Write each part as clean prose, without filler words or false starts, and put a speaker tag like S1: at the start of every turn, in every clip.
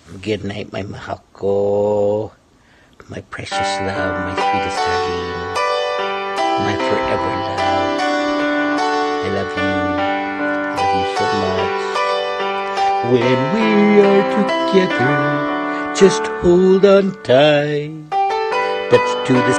S1: Good night, my mahal ko, my precious love, my sweetest darling, my forever love. I love you. I love you so much. When we are together, just hold on tight. That's to the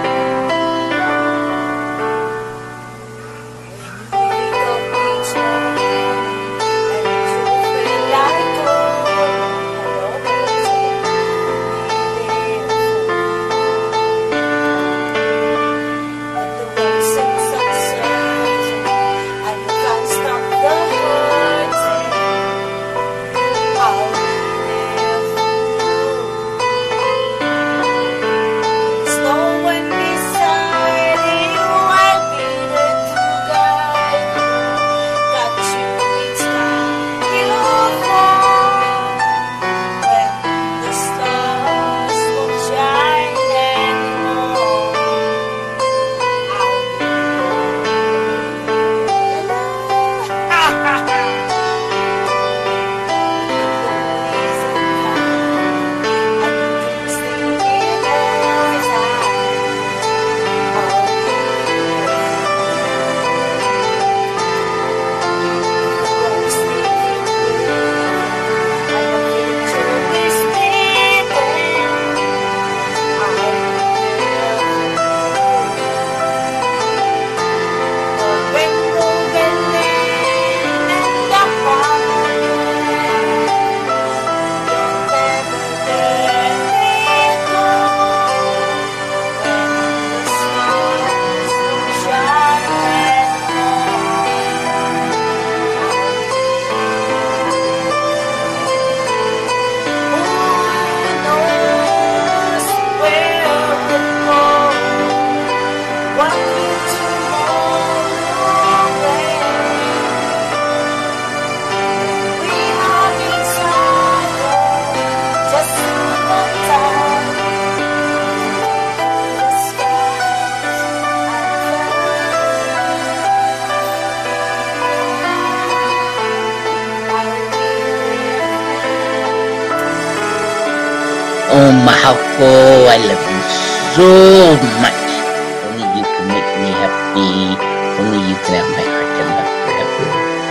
S1: Oh, mahal ko, I love you so much. Only you can make me happy. Only you can have my heart and love forever.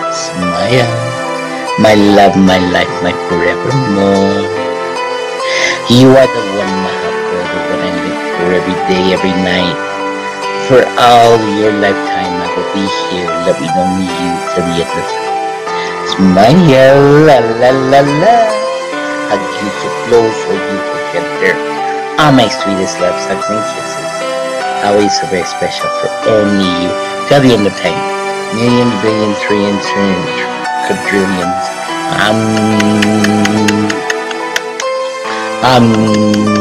S1: Smile, my love, my life, my forevermore. You are the one, mahal ko, the one I live for every day, every night. For all your lifetime, I will be here, loving only you till the end of time. Smile, la la la la. Hug you so close, hold you so tender. All my sweetest loves, hugs and kisses. Always so very special for only you. Till the end of time. Millions, billions, trillions, quadrillions.